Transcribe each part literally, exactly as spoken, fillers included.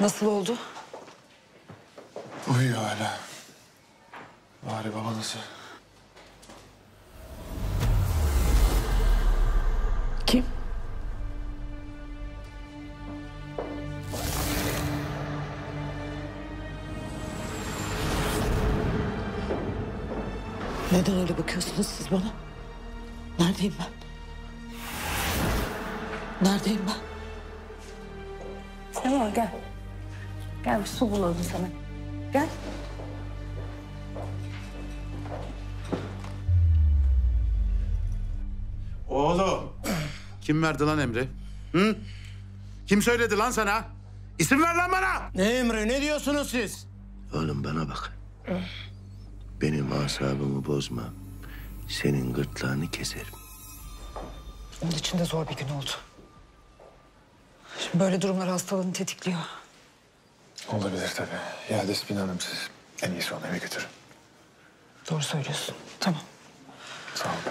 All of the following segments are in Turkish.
Nasıl oldu? Uyuyor hala. Bari baba nasıl? Kim? Neden öyle bakıyorsunuz siz bana? Neredeyim ben? Neredeyim ben? Sema gel. Gel bir su bulalım sana. Gel. Oğlum, kim verdi lan emri? Hı? Kim söyledi lan sana? İsim ver lan bana! Ne emri, ne diyorsunuz siz? Oğlum bana bak. Benim asabımı bozma. Senin gırtlağını keserim. Onun için de zor bir gün oldu. Şimdi böyle durumlar hastalığını tetikliyor. Olabilir tabii. Ya Despina Hanım siz en iyisi onu eve götürün. Doğru söylüyorsun. Tamam. Sağ olun.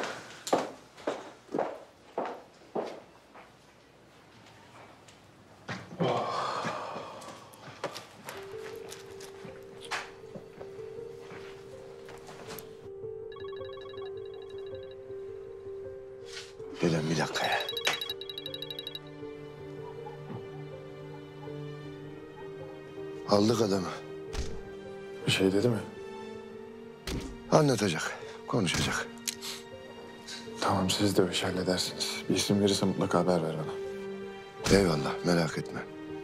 Dedem bir dakika ya. Aldık adamı. Bir şey dedi mi? Anlatacak, konuşacak. Tamam siz de o işi halledersiniz. Bir isim verirse mutlaka haber ver bana. Eyvallah, merak etme.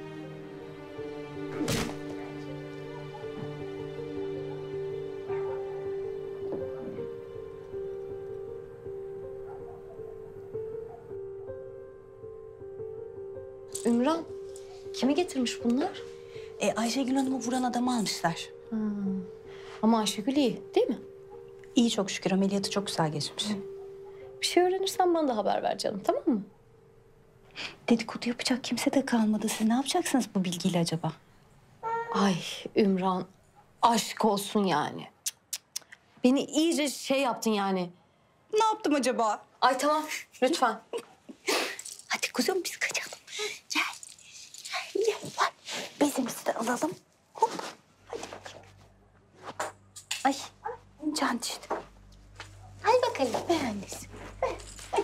Ümran, kimi getirmiş bunlar? E, Ayşegül Hanım'ı vuran adamı almışlar. Ama Ayşegül iyi, değil mi? İyi çok şükür, ameliyatı çok güzel geçmiş. Bir şey öğrenirsen bana da haber ver canım, tamam mı? Dedikodu yapacak kimse de kalmadı. Siz ne yapacaksınız bu bilgiyle acaba? Ay Ümran, aşk olsun yani. Cık, cık, cık. Beni iyice şey yaptın yani. Ne yaptım acaba? Ay tamam, lütfen. Hadi kuzum biz kaçalım. Gel. Gel, gel. Bak, bezimizi de alalım. Hop. Hadi bakayım. Ay, can düştü. Hadi bakalım. Ver annesi. Ver, hadi.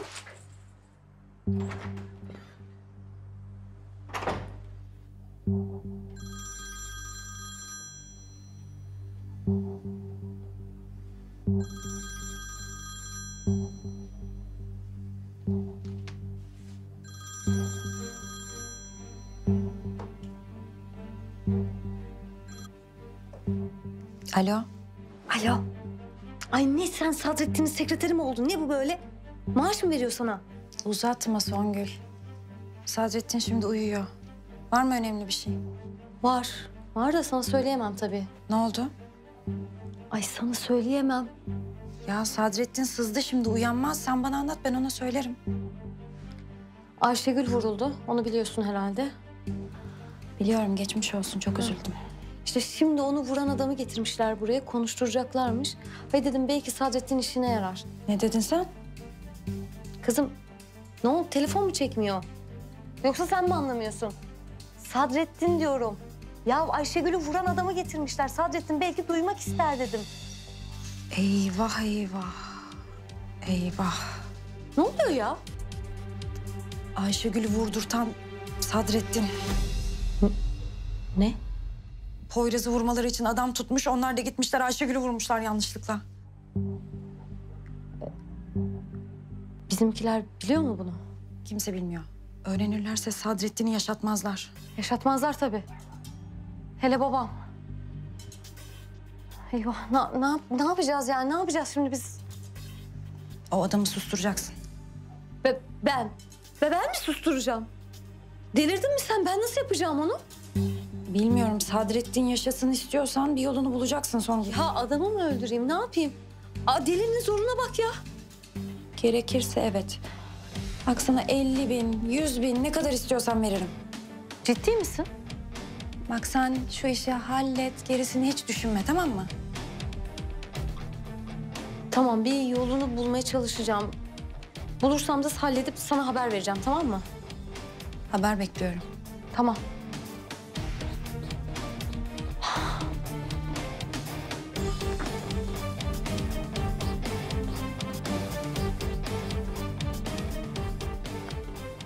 Alo. Alo. Ay ne sen Sadrettin'in sekreteri mi oldun? Ne bu böyle? Maaş mı veriyor sana? Uzatma Songül. Sadrettin şimdi uyuyor. Var mı önemli bir şey? Var. Var da sana söyleyemem tabii. Ne oldu? Ay sana söyleyemem. Ya Sadrettin sızdı şimdi uyanmaz. Sen bana anlat ben ona söylerim. Ayşegül vuruldu. Onu biliyorsun herhalde. Biliyorum geçmiş olsun çok üzüldüm. İşte şimdi onu vuran adamı getirmişler buraya. Konuşturacaklarmış. Ve dedim belki Sadrettin işine yarar. Ne dedin sen? Kızım ne oldu? Telefon mu çekmiyor? Yoksa sen mi anlamıyorsun? Sadrettin diyorum. Ya Ayşegül'ü vuran adamı getirmişler. Sadrettin belki duymak ister dedim. Eyvah eyvah. Eyvah. Ne oluyor ya? Ayşegül'ü vurdurtan Sadrettin. Ne? Poyraz'ı vurmaları için adam tutmuş. Onlar da gitmişler Ayşegül'ü vurmuşlar yanlışlıkla. Bizimkiler biliyor mu bunu? Kimse bilmiyor. Öğrenirlerse Sadrettin'i yaşatmazlar. Yaşatmazlar tabii. Hele babam. Eyvah ne, ne, yap- ne yapacağız yani? Ne yapacağız şimdi biz? O adamı susturacaksın. Be, ben. Ve ben mi susturacağım? Delirdin mi sen? Ben nasıl yapacağım onu? Bilmiyorum Sadrettin yaşasın istiyorsan bir yolunu bulacaksın Songül. Ya adamı mı öldüreyim? Ne yapayım? Aa, delinin zoruna bak ya. Gerekirse evet. Bak sana elli bin, yüz bin ne kadar istiyorsan veririm. Ciddi misin? Bak sen şu işi hallet, gerisini hiç düşünme tamam mı? Tamam bir yolunu bulmaya çalışacağım. Bulursam da halledip sana haber vereceğim tamam mı? Haber bekliyorum. Tamam.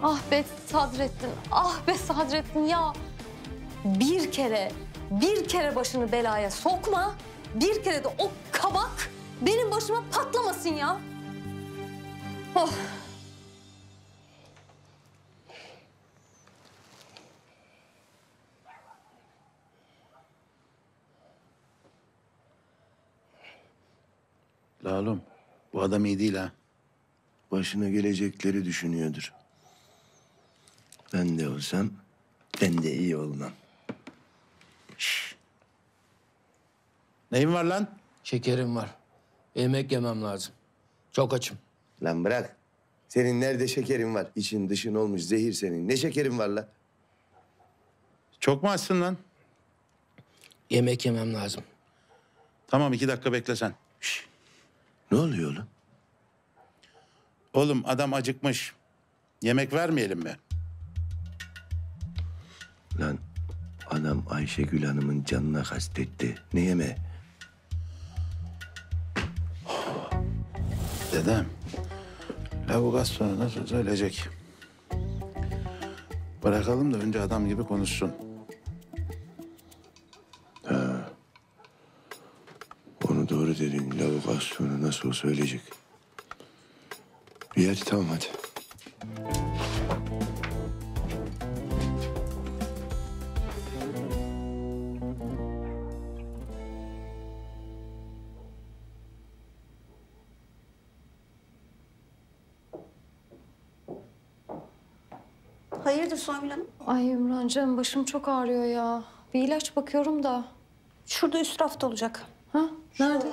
Ah be Sadrettin, ah be Sadrettin ya. Bir kere, bir kere başını belaya sokma. Bir kere de o kabak benim başıma patlamasın ya. Oh. La oğlum, bu adam iyi değil ha. Başına gelecekleri düşünüyordur. Ben de olsam ben de iyi olmam. Neyin var lan? Şekerim var. Yemek yemem lazım. Çok açım. Lan bırak. Senin nerede şekerin var? İçin dışın olmuş zehir senin. Ne şekerin var lan? Çok mu açsın lan? Yemek yemem lazım. Tamam, iki dakika bekle sen. Şş. Ne oluyor oğlum? Oğlum adam acıkmış. Yemek vermeyelim mi? Lan adam Ayşegül Hanım'ın canına kastetti. Ne yeme? Dedem, lavuk az sonra nasıl söyleyecek? Bırakalım da önce adam gibi konuşsun. Onu doğru dedin. Lavuk az sonra nasıl söyleyecek? İyi hadi tamam hadi. Hayırdır Songül Hanım? Ay Ümrancığım başım çok ağrıyor ya. Bir ilaç bakıyorum da. Şurada üst rafta olacak. Ha? Nerede?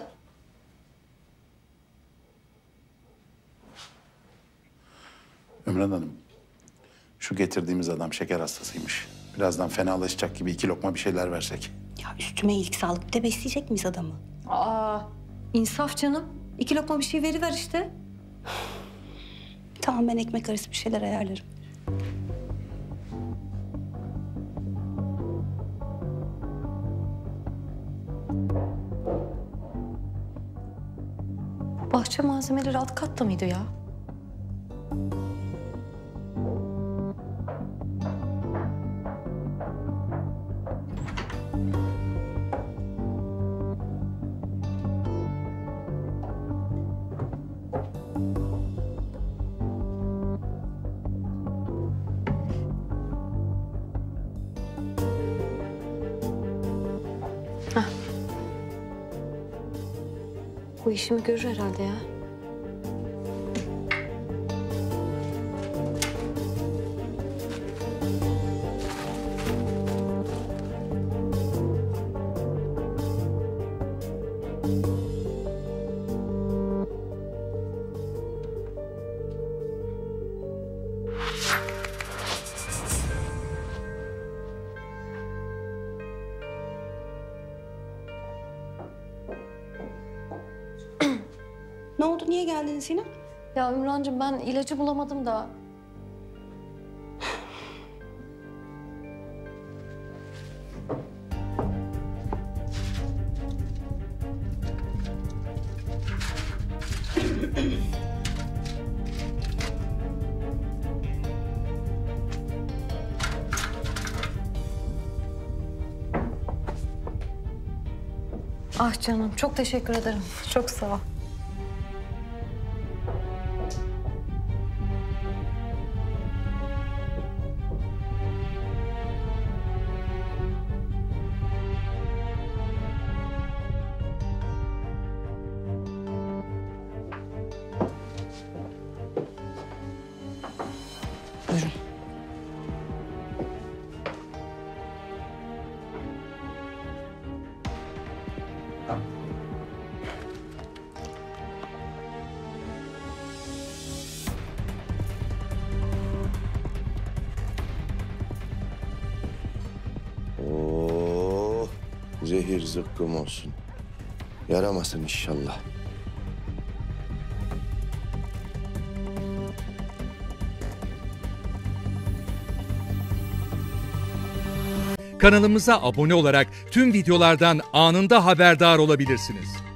Ümran Hanım, şu getirdiğimiz adam şeker hastasıymış. Birazdan fenalaşacak gibi iki lokma bir şeyler versek. Ya üstüme iyilik sağlık bir de besleyecek miyiz adamı? Aa, insaf canım. İki lokma bir şey veriver işte. Tamam ben ekmek arası bir şeyler ayarlarım. Bu bahçe malzemeleri alt katta mıydı ya? Bu işimi görür herhalde ya. Ne oldu? Niye geldiniz yine? Ya Ümrancığım ben ilacı bulamadım da. Ah canım çok teşekkür ederim. Çok sağ ol. Buyurun. Oo, zehir zıkkım olsun. Yaramasın inşallah. Kanalımıza abone olarak tüm videolardan anında haberdar olabilirsiniz.